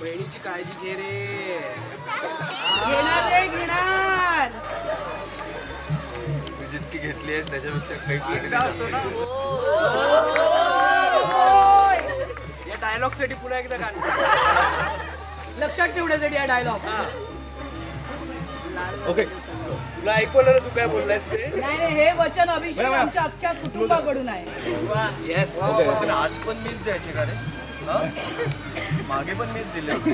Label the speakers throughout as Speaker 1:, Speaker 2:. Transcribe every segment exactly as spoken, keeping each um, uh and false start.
Speaker 1: बहिणीची काळजी घे रे.
Speaker 2: घेणार रे घेणार.
Speaker 1: तू जितकी घेतली आहेस त्याच्यापेक्षा काही या डायलॉग साठी पुन्हा एकदा गाणं
Speaker 2: लक्षात ठेवण्यासाठी हा डायलॉग.
Speaker 1: ओके तुला ऐकवलं ना तू काय बोललायस ते.
Speaker 2: नाही नाही हे वचन अभिषेक आमच्या अख्ख्या कुटुंबाकडून आहे.
Speaker 1: येस
Speaker 3: पण आज पण मीच द्यायचे का रे. मागे पण मीच दिले होते.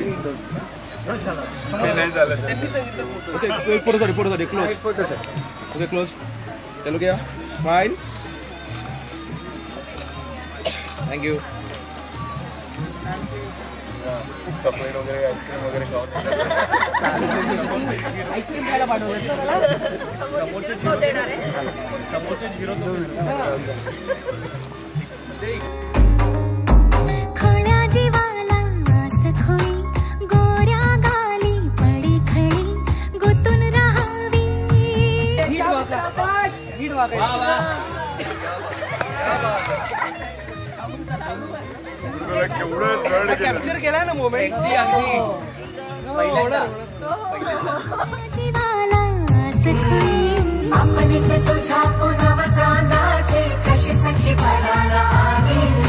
Speaker 3: नाही झालं
Speaker 1: त्यांनी सांगितलं फोटो.
Speaker 3: ओके फोटो साठी फोटो साठी क्लोज फोटो साठी. ओके क्लोज चलो क्या स्माइल. थँक्यू. चॉकलेट वगैरे आईस्क्रीम वगैरे खाऊन
Speaker 2: आईस्क्रीम खायला पाठवलं
Speaker 3: समोरचे झिरो
Speaker 4: खोळ्या जीवाला आस खोळी गोऱ्या गाली पडी खळी गुतून राहावी.
Speaker 1: कॅप्चर केला ना मोमेंट.
Speaker 4: जीवाला आस खोळी आपण तुझ्या पुनव चांदाची कशी सखी भराला आली.